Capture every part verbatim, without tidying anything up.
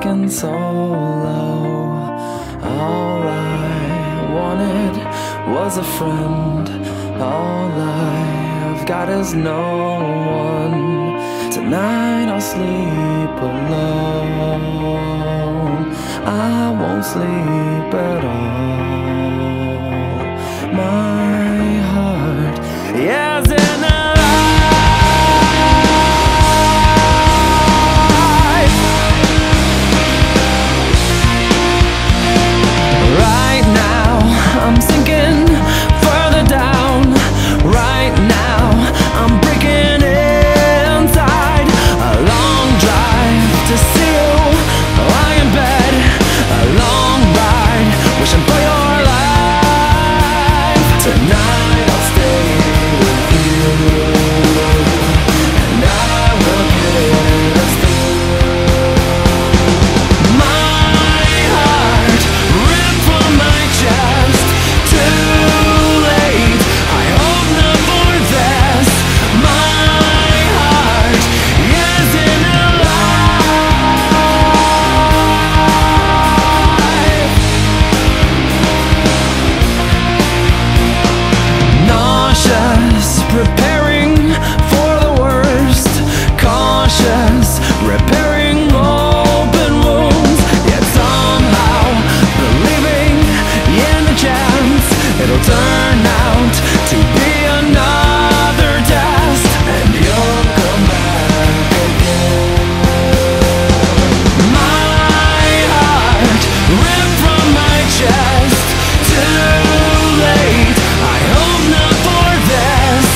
sinking so low. All I wanted was a friend. All I've got is no one. Tonight I'll sleep alone. I won't sleep at all. My heart is in a I'm sinking further down. Right now I'm breaking inside. A long drive to see you lie in bed. A long ride wishing for your life. Tonight I'll stay with you, and I will get us through. My heart ripped from my chest. Preparing for the worst, cautious, repairing open wounds, yet somehow believing in the chance it'll turn out to be another test, and you'll come back again. My heart ripped from my chest, too late, I hope not for this.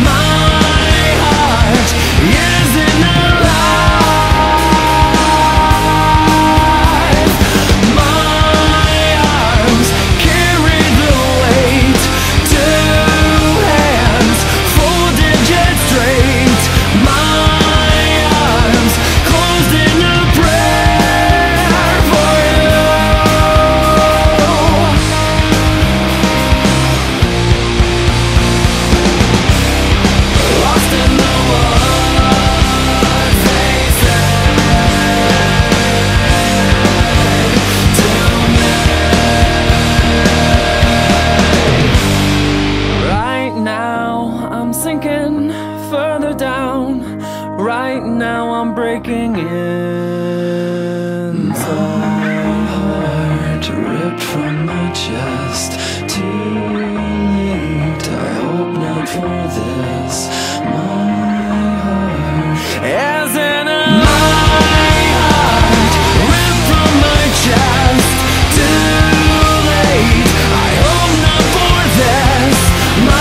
Sinking further down. Right now I'm breaking in. My heart ripped from my chest. Too late, I hope not for this. My heart is in a My heart ripped from my chest. Too late, I hope not for this. My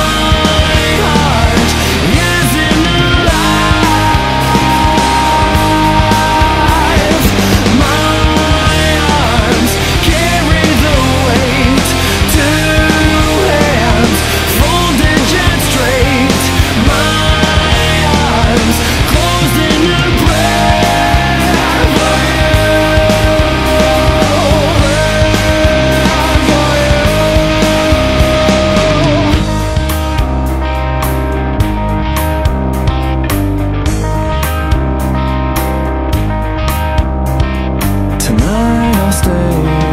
tonight I'll stay.